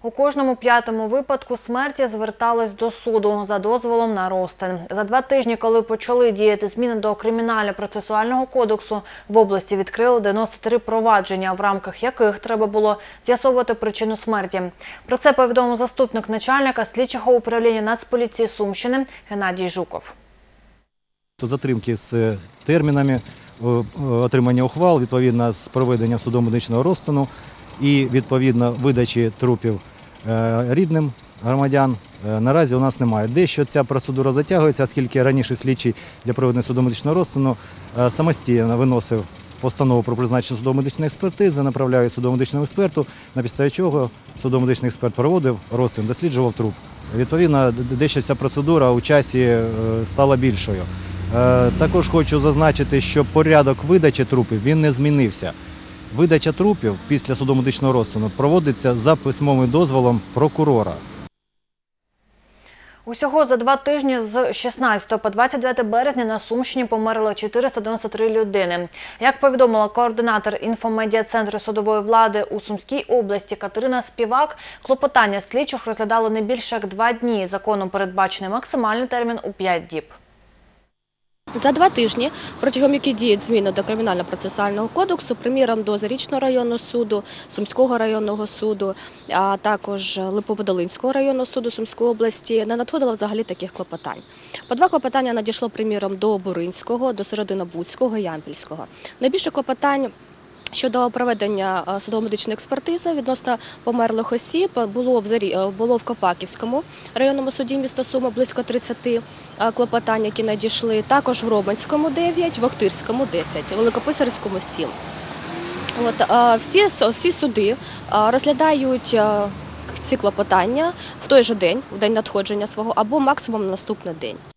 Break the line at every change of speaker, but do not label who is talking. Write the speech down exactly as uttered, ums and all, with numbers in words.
У кожному п'ятому випадку смерті звертались до суду за дозволом на розтин. За два тижні, коли почали діяти зміни до Кримінально-процесуального кодексу, в області відкрили дев'яносто три провадження, в рамках яких треба було з'ясовувати причину смерті. Про це повідомив заступник начальника слідчого управління Нацполіції Сумщини Геннадій Жуков.
Затримки з термінами отримання ухвал, відповідно з проведення судово-медичного розтину і відповідно видачі трупів рідним громадян наразі у нас немає. Дещо ця процедура затягується, оскільки раніше слідчий для проведення судово-медичного розтину самостійно виносив постанову про призначення судово-медичної експертизи, направляє судово-медичному експерту, на підставі чого судово-медичний експерт проводив розтин, досліджував труп. Відповідно, дещо ця процедура у часі стала більшою. Також хочу зазначити, що порядок видачі трупів він не змінився. Видача трупів після судово-медичного розтину проводиться за письмовим дозволом прокурора.
Усього за два тижні з шістнадцятого по двадцять дев'яте березня на Сумщині померли чотириста дев'яносто три людини. Як повідомила координатор інфомедіа-центру судової влади у Сумській області Катерина Співак, клопотання слідчих розглядало не більше як два дні. Законом передбачений максимальний термін у п'ять діб.
За два тижні, протягом яких діють зміни до Кримінально-процесуального кодексу, приміром до Зарічного районного суду, Сумського районного суду, а також Липоводолинського районного суду Сумської області, не надходило взагалі таких клопотань. По два клопотання надійшло, приміром, до Буринського, до Серединобудського, Ямпільського. Найбільше клопотань щодо проведення судово-медичної експертизи відносно померлих осіб було в, Зарі... було в Ковпаківському районному суді міста Суми близько тридцяти клопотань, які надійшли, також в Робанському дев'ять, в Охтирському десять, в Великописарському сім. От, всі, всі суди розглядають ці клопотання в той же день, в день надходження свого, або максимум на наступний день.